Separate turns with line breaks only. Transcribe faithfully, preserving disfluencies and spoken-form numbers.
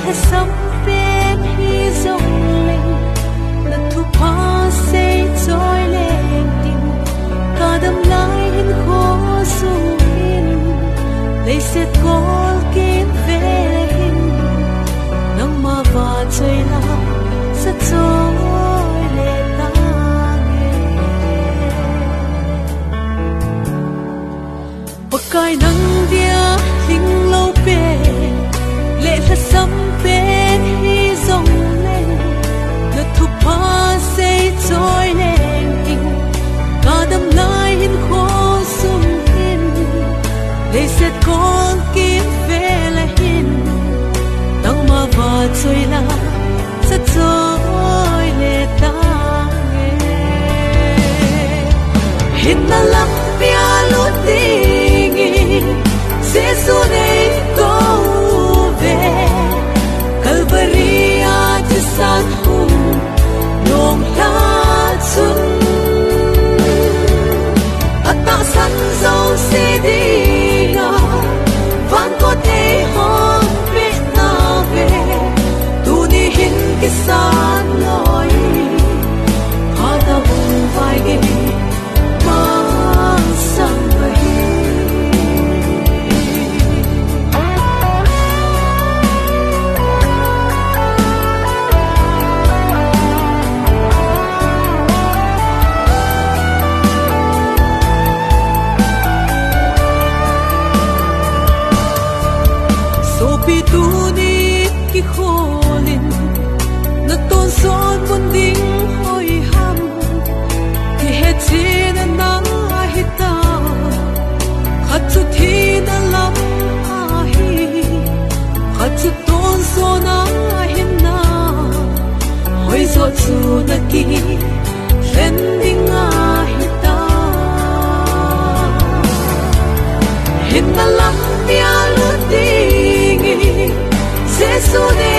tha sắm bên hi dòng lên là thu hoa xây trôi lên tình cả đâm lại hin khó sung hin lấy sẽ có kín về hin nắng mà và trời là rất trôi lên ta bậc cài nắng dia hình lâu bề lệ là sắm bên hi dòng lên là thu hoa xây trôi lên tình cả đâm lại hin khó sung hin lấy sẽ có kín về là hin nắng mà và trời là rất trôi lệ ta hin na lắm bia lút tình Giêsu này có về Calvary cho san hùng lòng ta xuân ta tạo sẵn dấu sẽ đi ngờ vẫn có thể hôm biết ta về tu đi hin cái san lối họ ta vùng vai ghế mang sang về Pi tu ni ki kholin na ton son mun ding hoi ham ki he chin na hita khat chu thi na lam a hi khat chu ton son a hin na hoi zo chu na ki len ding a hita hin na lam dia lu ding Giêsu